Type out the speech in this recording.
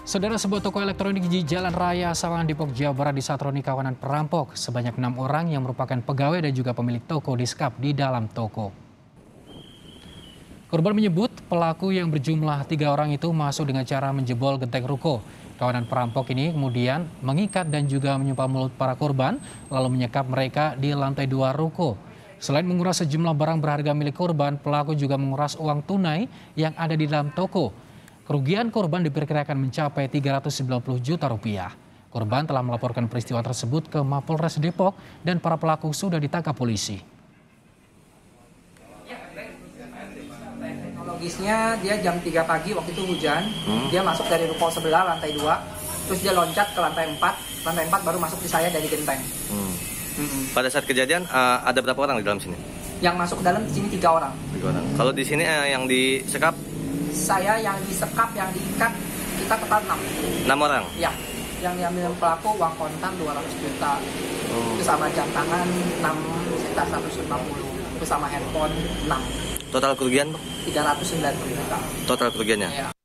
Saudara, sebuah toko elektronik di Jalan Raya Sawangan Depok, Jawa Barat disatroni kawanan perampok. Sebanyak 6 orang yang merupakan pegawai dan juga pemilik toko disekap di dalam toko. Korban menyebut pelaku yang berjumlah 3 orang itu masuk dengan cara menjebol genteng ruko. Kawanan perampok ini kemudian mengikat dan juga menyumpah mulut para korban, lalu menyekap mereka di lantai 2 ruko. Selain menguras sejumlah barang berharga milik korban, pelaku juga menguras uang tunai yang ada di dalam toko. Kerugian korban diperkirakan mencapai 390 juta rupiah. Korban telah melaporkan peristiwa tersebut ke Mapolres Depok dan para pelaku sudah ditangkap polisi. Teknologisnya dia jam 3 pagi waktu itu hujan, dia masuk dari ruko sebelah lantai 2, terus dia loncat ke lantai 4 baru masuk di saya dari genteng. Pada saat kejadian ada berapa orang di dalam sini? Yang masuk ke dalam di sini 3 orang. 3 orang. Kalau di sini yang disekap? Saya yang disekap, yang diikat, kita total 6. 6 orang? Ya, yang diambil pelaku uang kontan 200 juta, bersama jam tangan 6 sekitar 150, bersama handphone 6. Total kerugian, Bang? 390 juta. Total kerugiannya? Ya.